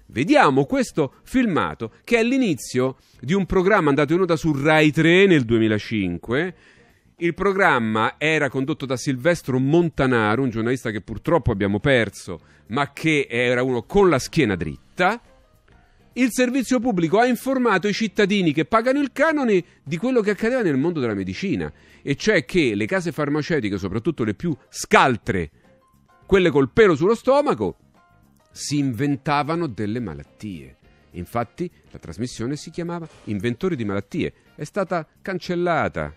Vediamo questo filmato che è l'inizio di un programma andato in onda su Rai 3 nel 2005. Il programma era condotto da Silvestro Montanaro, un giornalista che purtroppo abbiamo perso, ma che era uno con la schiena dritta. Il servizio pubblico ha informato i cittadini che pagano il canone di quello che accadeva nel mondo della medicina, e cioè che le case farmaceutiche, soprattutto le più scaltre, quelle col pelo sullo stomaco, si inventavano delle malattie. Infatti la trasmissione si chiamava Inventori di malattie. È stata cancellata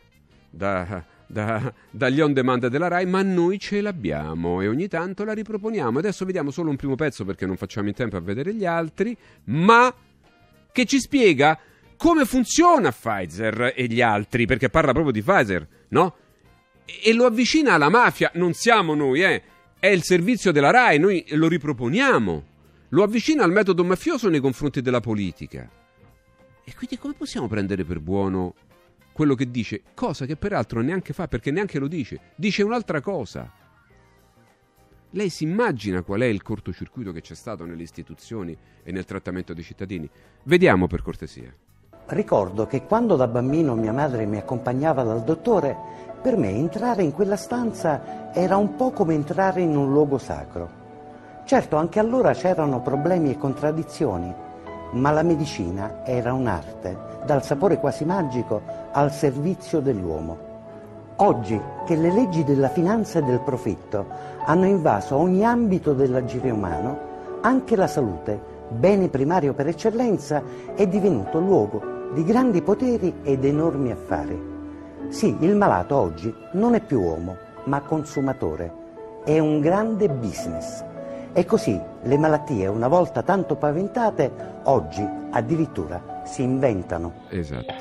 dagli on demand della Rai, ma noi ce l'abbiamo e ogni tanto la riproponiamo. Adesso vediamo solo un primo pezzo perché non facciamo in tempo a vedere gli altri, ma che ci spiega come funziona Pfizer e gli altri, perché parla proprio di Pfizer, no? E lo avvicina alla mafia. Non siamo noi, è il servizio della Rai, noi lo riproponiamo. Lo avvicina al metodo mafioso nei confronti della politica. E quindi come possiamo prendere per buono quello che dice? Cosa che peraltro neanche fa, perché neanche lo dice. Dice un'altra cosa. Lei si immagina qual è il cortocircuito che c'è stato nelle istituzioni e nel trattamento dei cittadini? Vediamo per cortesia. Ricordo che quando da bambino mia madre mi accompagnava dal dottore, per me entrare in quella stanza era un po' come entrare in un luogo sacro. Certo, anche allora c'erano problemi e contraddizioni, ma la medicina era un'arte, dal sapore quasi magico al servizio dell'uomo. Oggi, che le leggi della finanza e del profitto hanno invaso ogni ambito dell'agire umano, anche la salute, bene primario per eccellenza, è divenuto luogo di grandi poteri ed enormi affari. Sì, il malato oggi non è più uomo, ma consumatore. È un grande business. E così le malattie, una volta tanto paventate, oggi addirittura si inventano. Esatto.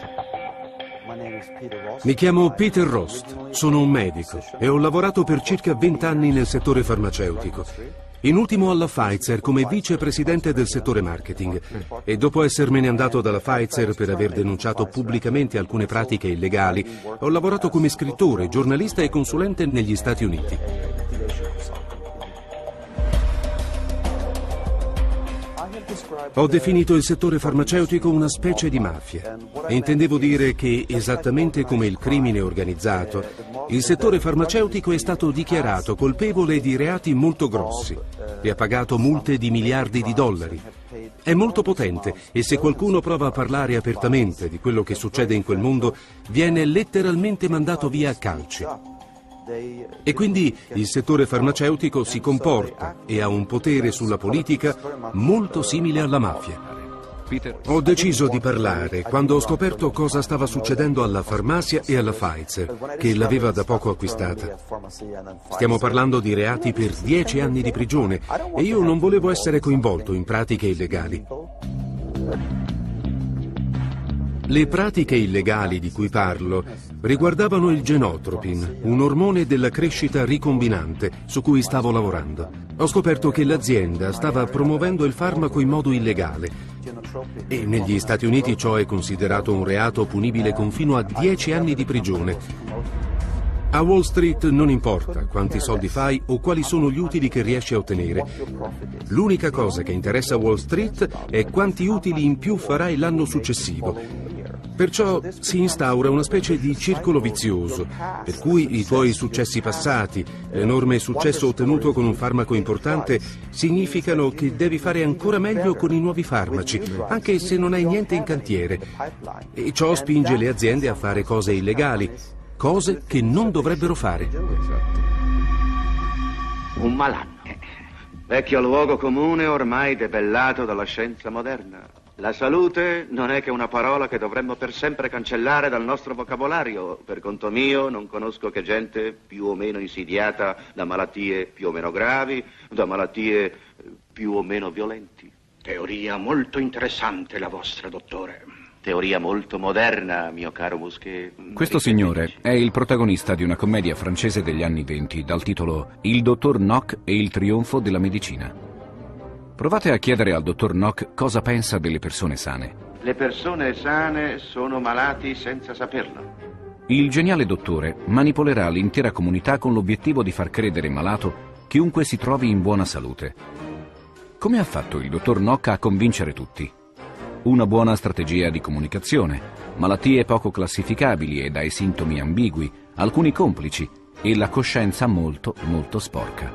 Mi chiamo Peter Rost, sono un medico e ho lavorato per circa 20 anni nel settore farmaceutico. In ultimo alla Pfizer come vicepresidente del settore marketing, e dopo essermene andato dalla Pfizer per aver denunciato pubblicamente alcune pratiche illegali, ho lavorato come scrittore, giornalista e consulente negli Stati Uniti. Ho definito il settore farmaceutico una specie di mafia e intendevo dire che, esattamente come il crimine organizzato, il settore farmaceutico è stato dichiarato colpevole di reati molto grossi e ha pagato multe di miliardi di dollari. È molto potente e se qualcuno prova a parlare apertamente di quello che succede in quel mondo, viene letteralmente mandato via a calci. E quindi il settore farmaceutico si comporta e ha un potere sulla politica molto simile alla mafia. Ho deciso di parlare quando ho scoperto cosa stava succedendo alla farmacia e alla Pfizer, che l'aveva da poco acquistata. Stiamo parlando di reati per 10 anni di prigione e io non volevo essere coinvolto in pratiche illegali. Le pratiche illegali di cui parlo riguardavano il genotropin, un ormone della crescita ricombinante su cui stavo lavorando. Ho scoperto che l'azienda stava promuovendo il farmaco in modo illegale e negli Stati Uniti ciò è considerato un reato punibile con fino a 10 anni di prigione. A Wall Street non importa quanti soldi fai o quali sono gli utili che riesci a ottenere. L'unica cosa che interessa a Wall Street è quanti utili in più farai l'anno successivo. Perciò si instaura una specie di circolo vizioso, per cui i tuoi successi passati, l'enorme successo ottenuto con un farmaco importante, significano che devi fare ancora meglio con i nuovi farmaci, anche se non hai niente in cantiere. E ciò spinge le aziende a fare cose illegali, cose che non dovrebbero fare. Un malanno. Vecchio luogo comune ormai debellato dalla scienza moderna. La salute non è che una parola che dovremmo per sempre cancellare dal nostro vocabolario. Per conto mio non conosco che gente più o meno insidiata da malattie più o meno gravi, da malattie più o meno violenti. Teoria molto interessante la vostra, dottore. Teoria molto moderna, mio caro Musquet. Questo signore è il protagonista di una commedia francese degli anni '20 dal titolo Il dottor Nock e il trionfo della medicina. Provate a chiedere al dottor Nock cosa pensa delle persone sane. Le persone sane sono malati senza saperlo. Il geniale dottore manipolerà l'intera comunità con l'obiettivo di far credere malato chiunque si trovi in buona salute. Come ha fatto il dottor Nock a convincere tutti? Una buona strategia di comunicazione, malattie poco classificabili e dai sintomi ambigui, alcuni complici e la coscienza molto, molto sporca.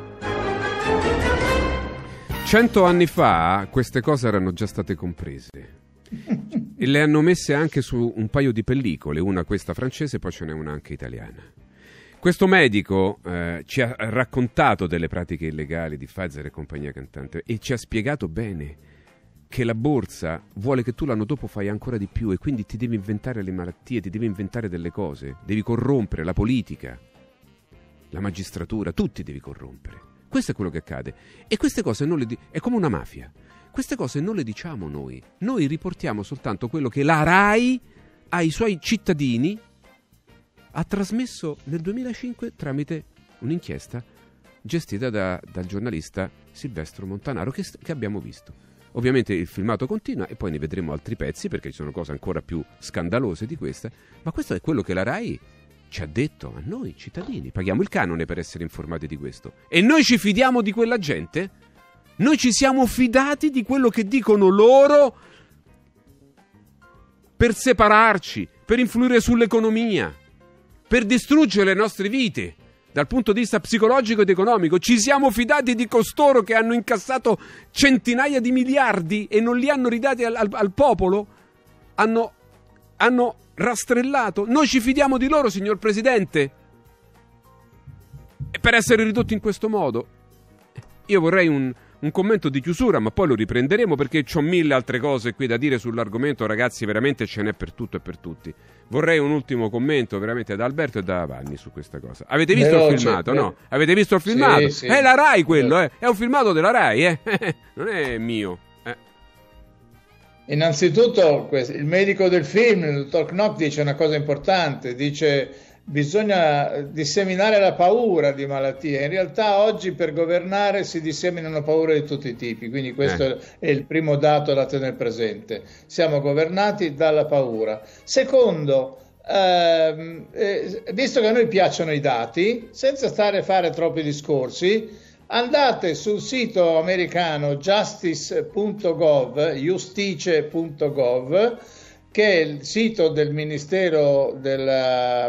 100 anni fa queste cose erano già state comprese e le hanno messe anche su un paio di pellicole, una questa francese, poi ce n'è una anche italiana. Questo medico ci ha raccontato delle pratiche illegali di Pfizer e compagnia cantante e ci ha spiegato bene che la borsa vuole che tu l'anno dopo fai ancora di più e quindi ti devi inventare le malattie, ti devi inventare delle cose, devi corrompere la politica, la magistratura, tutti devi corrompere. Questo è quello che accade e queste cose è come una mafia. Queste cose non le diciamo noi riportiamo soltanto quello che la RAI ai suoi cittadini ha trasmesso nel 2005 tramite un'inchiesta gestita dal giornalista Silvestro Montanaro che abbiamo visto. Ovviamente il filmato continua e poi ne vedremo altri pezzi perché ci sono cose ancora più scandalose di questa, ma questo è quello che la RAI ci ha detto a noi cittadini. Paghiamo il canone per essere informati di questo e noi ci fidiamo di quella gente? Noi ci siamo fidati di quello che dicono loro per separarci, per influire sull'economia, per distruggere le nostre vite dal punto di vista psicologico ed economico. Ci siamo fidati di costoro che hanno incassato centinaia di miliardi e non li hanno ridati al popolo? Hanno rastrellato? Noi ci fidiamo di loro, signor Presidente? E per essere ridotti in questo modo? Io vorrei un commento di chiusura, ma poi lo riprenderemo perché c'ho 1000 altre cose qui da dire sull'argomento, ragazzi, veramente ce n'è per tutto e per tutti. Vorrei un ultimo commento veramente da Alberto e da Vanni su questa cosa. Avete visto il filmato, no? Avete visto il filmato? Sì. È la RAI quello, è un filmato della RAI, non è mio. Innanzitutto il medico del film, il dottor Knock, dice una cosa importante, dice bisogna disseminare la paura di malattie. In realtà oggi per governare si disseminano paure di tutti i tipi, quindi questo è il primo dato da tenere presente. Siamo governati dalla paura. Secondo, visto che a noi piacciono i dati, senza stare a fare troppi discorsi, andate sul sito americano justice.gov, che è il sito del Ministero della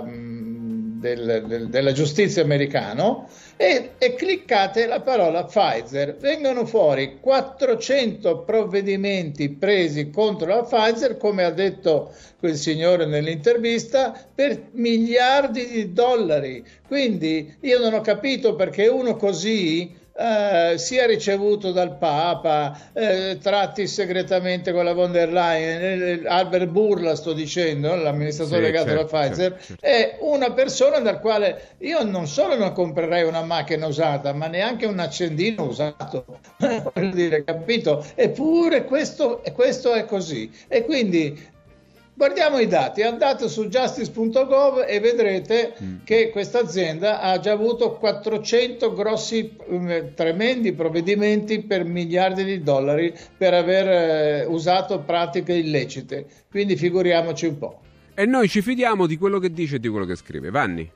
giustizia americano, e cliccate la parola Pfizer. Vengono fuori 400 provvedimenti presi contro la Pfizer, come ha detto quel signore nell'intervista, per miliardi di dollari. Quindi io non ho capito perché uno così sia ricevuto dal Papa, tratti segretamente con la von der Leyen, Albert Bourla sto dicendo, l'amministratore legato alla Pfizer, è una persona dal quale io non solo non comprerei una macchina usata, ma neanche un accendino usato. Voglio dire, capito? Eppure questo è così. E quindi guardiamo i dati, andate su justice.gov e vedrete che questa azienda ha già avuto 400 grossi, tremendi provvedimenti per miliardi di dollari per aver usato pratiche illecite. Quindi figuriamoci un po'. E noi ci fidiamo di quello che dice e di quello che scrive. Vanni?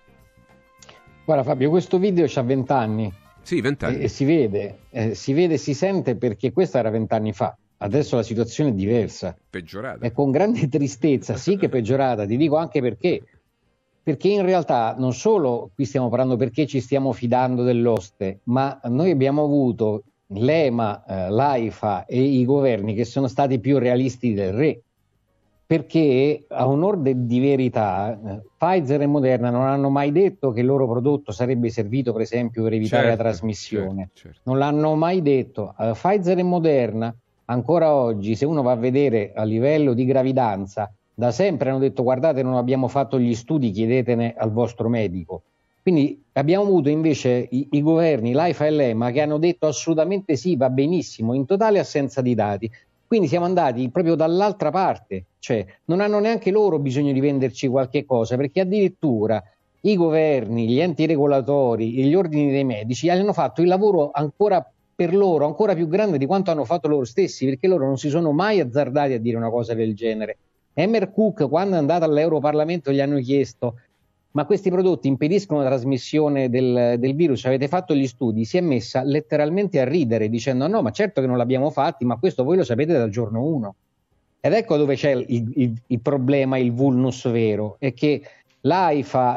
Guarda Fabio, questo video c'ha 20 anni. Sì, 20 anni. E si vede e si sente perché questo era 20 anni fa. Adesso la situazione è diversa. Peggiorata. E con grande tristezza, sì che è peggiorata, ti dico anche perché. Perché in realtà non solo qui stiamo parlando perché ci stiamo fidando dell'oste, ma noi abbiamo avuto l'EMA, l'AIFA e i governi che sono stati più realisti del re. Perché a onor di verità, Pfizer e Moderna non hanno mai detto che il loro prodotto sarebbe servito per esempio per evitare la trasmissione. Certo. Non l'hanno mai detto. Pfizer e Moderna ancora oggi, se uno va a vedere a livello di gravidanza, da sempre hanno detto guardate non abbiamo fatto gli studi, chiedetene al vostro medico. Quindi abbiamo avuto invece i governi, l'AIFA e l'EMA, che hanno detto assolutamente sì, va benissimo, in totale assenza di dati. Quindi siamo andati proprio dall'altra parte, cioè non hanno neanche loro bisogno di venderci qualche cosa, perché addirittura i governi, gli enti regolatori e gli ordini dei medici hanno fatto il lavoro ancora per loro ancora più grande di quanto hanno fatto loro stessi, perché loro non si sono mai azzardati a dire una cosa del genere. Emmer Cook, quando è andato all'Europarlamento, gli hanno chiesto ma questi prodotti impediscono la trasmissione del virus, avete fatto gli studi, si è messa letteralmente a ridere dicendo no, ma certo che non l'abbiamo fatti, ma questo voi lo sapete dal giorno 1. Ed ecco dove c'è il problema, il vulnus vero, è che l'AIFA,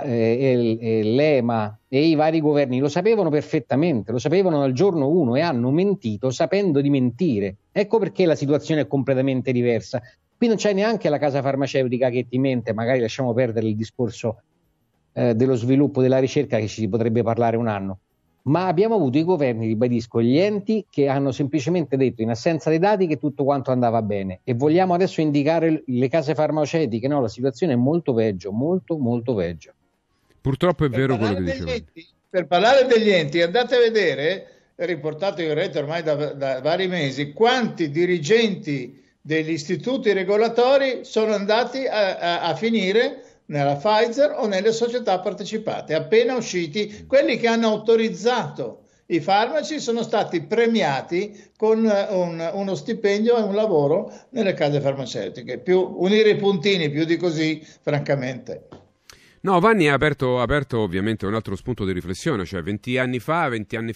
l'EMA e i vari governi lo sapevano perfettamente, lo sapevano dal giorno 1 e hanno mentito sapendo di mentire. Ecco perché la situazione è completamente diversa. Qui non c'è neanche la casa farmaceutica che ti mente, magari lasciamo perdere il discorso dello sviluppo della ricerca che ci si potrebbe parlare un anno, ma abbiamo avuto i governi, ribadisco, gli enti che hanno semplicemente detto in assenza dei dati che tutto quanto andava bene, e vogliamo adesso indicare le case farmaceutiche? No, la situazione è molto peggio, molto molto peggio. Purtroppo è vero quello che dicevo. Per parlare degli enti, andate a vedere, è riportato in rete ormai da vari mesi, quanti dirigenti degli istituti regolatori sono andati a finire nella Pfizer o nelle società partecipate. Appena usciti, quelli che hanno autorizzato i farmaci sono stati premiati con uno stipendio e un lavoro nelle case farmaceutiche. Unire i puntini, più di così, francamente. No, Vanni ha aperto ovviamente un altro spunto di riflessione, cioè 20 anni fa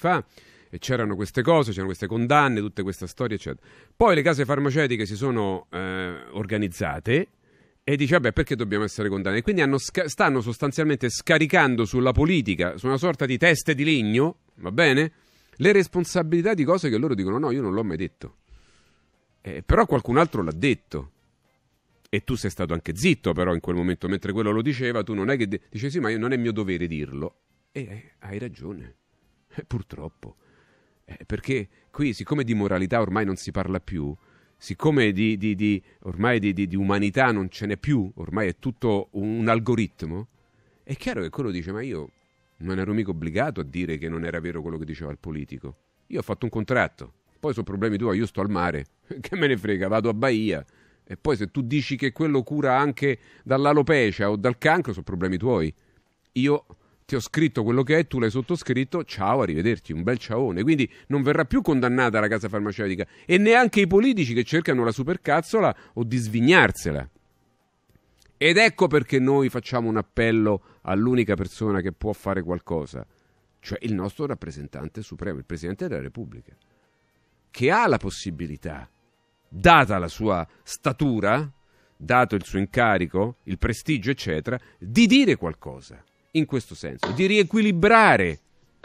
c'erano queste cose, c'erano queste condanne, tutte queste storie, eccetera. Poi le case farmaceutiche si sono organizzate e dice, vabbè, perché dobbiamo essere condannati? Quindi stanno sostanzialmente scaricando sulla politica, su una sorta di teste di legno, va bene? Le responsabilità di cose che loro dicono, no, io non l'ho mai detto. Però qualcun altro l'ha detto. E tu sei stato anche zitto, però, in quel momento, mentre quello lo diceva, tu non è che dici, sì, ma non è mio dovere dirlo. E hai ragione, purtroppo. Perché qui, siccome di moralità ormai non si parla più, siccome ormai di umanità non ce n'è più, ormai è tutto un algoritmo, è chiaro che quello dice, ma io non ero mica obbligato a dire che non era vero quello che diceva il politico. Io ho fatto un contratto, poi sono problemi tuoi, io sto al mare, che me ne frega, vado a Bahia, e poi se tu dici che quello cura anche dall'alopecia o dal cancro, sono problemi tuoi. Io ti ho scritto quello che è, tu l'hai sottoscritto, ciao, arrivederci, un bel ciaone. Quindi non verrà più condannata la casa farmaceutica e neanche i politici che cercano la supercazzola o di svignarsela. Ed ecco perché noi facciamo un appello all'unica persona che può fare qualcosa, cioè il nostro rappresentante supremo, il Presidente della Repubblica, che ha la possibilità, data la sua statura, dato il suo incarico, il prestigio, eccetera, di dire qualcosa. In questo senso, di riequilibrare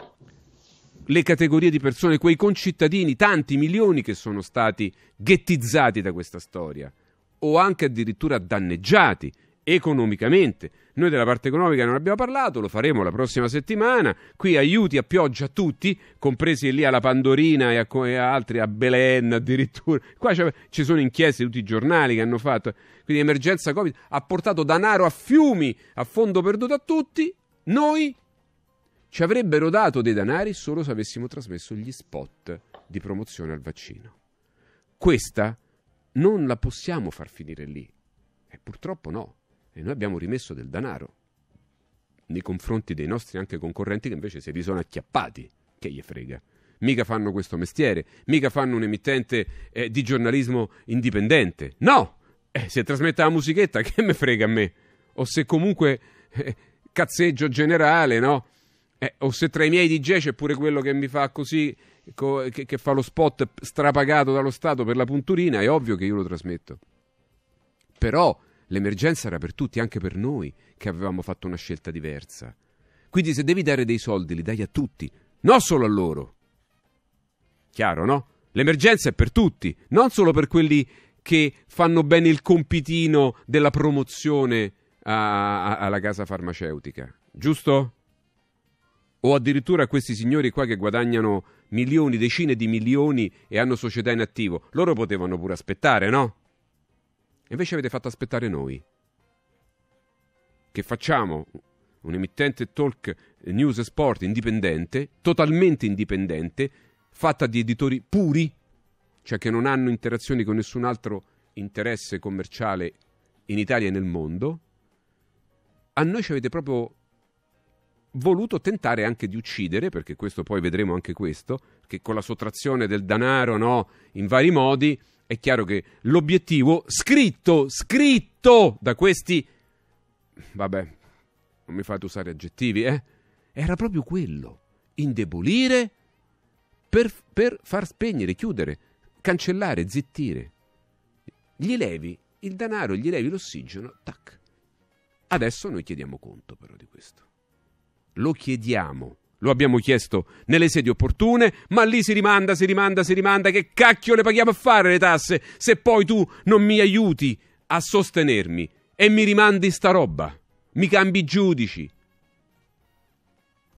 le categorie di persone, quei concittadini, tanti milioni che sono stati ghettizzati da questa storia o anche addirittura danneggiati economicamente. Noi della parte economica non abbiamo parlato, lo faremo la prossima settimana. Qui aiuti a pioggia a tutti, compresi lì alla Pandorina e a altri, a Belen addirittura. Qua ci sono inchieste di tutti i giornali che hanno fatto. Quindi emergenza Covid ha portato denaro a fiumi, a fondo perduto a tutti. Noi ci avrebbero dato dei denari solo se avessimo trasmesso gli spot di promozione al vaccino. Questa non la possiamo far finire lì. E purtroppo no. E noi abbiamo rimesso del denaro nei confronti dei nostri anche concorrenti che invece se li sono acchiappati. Che gli frega? Mica fanno questo mestiere, mica fanno un emittente di giornalismo indipendente. No! Se trasmette la musichetta, che me frega a me? O se comunque cazzeggio generale, no? O se tra i miei DJ c'è pure quello che mi fa così, che fa lo spot strapagato dallo Stato per la punturina, è ovvio che io lo trasmetto. Però l'emergenza era per tutti, anche per noi, che avevamo fatto una scelta diversa. Quindi se devi dare dei soldi, li dai a tutti, non solo a loro. Chiaro, no? L'emergenza è per tutti, non solo per quelli che fanno bene il compitino della promozione alla casa farmaceutica, giusto? O addirittura questi signori qua che guadagnano milioni, decine di milioni e hanno società in attivo. Loro potevano pure aspettare, no? Invece avete fatto aspettare noi, che facciamo un emittente talk news e sport indipendente, totalmente indipendente, fatta di editori puri, cioè che non hanno interazioni con nessun altro interesse commerciale in Italia e nel mondo. A noi ci avete proprio voluto tentare anche di uccidere, perché questo poi vedremo anche questo, che con la sottrazione del denaro, no, in vari modi, è chiaro che l'obiettivo scritto da questi, vabbè, non mi fate usare aggettivi, era proprio quello, indebolire per far spegnere, chiudere, cancellare, zittire. Gli levi il denaro, gli levi l'ossigeno, tac. Adesso noi chiediamo conto però di questo. Lo chiediamo, lo abbiamo chiesto nelle sedi opportune, ma lì si rimanda, che cacchio le paghiamo a fare le tasse se poi tu non mi aiuti a sostenermi e mi rimandi sta roba, mi cambi i giudici,